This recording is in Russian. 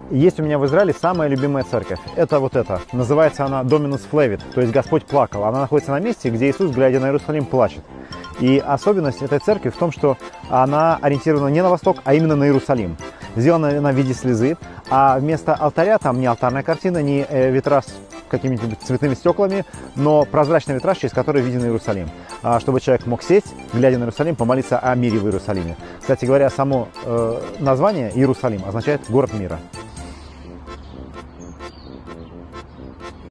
Есть у меня в Израиле самая любимая церковь. Это вот эта. Называется она Dominus Flevit, то есть Господь плакал. Она находится на месте, где Иисус, глядя на Иерусалим, плачет. И особенность этой церкви в том, что она ориентирована не на восток, а именно на Иерусалим. Сделана она в виде слезы, а вместо алтаря там не алтарная картина, не витраж с какими-нибудь цветными стеклами, но прозрачный витраж, через который виден Иерусалим. Чтобы человек мог сесть, глядя на Иерусалим, помолиться о мире в Иерусалиме. Кстати говоря, само название Иерусалим означает «город мира».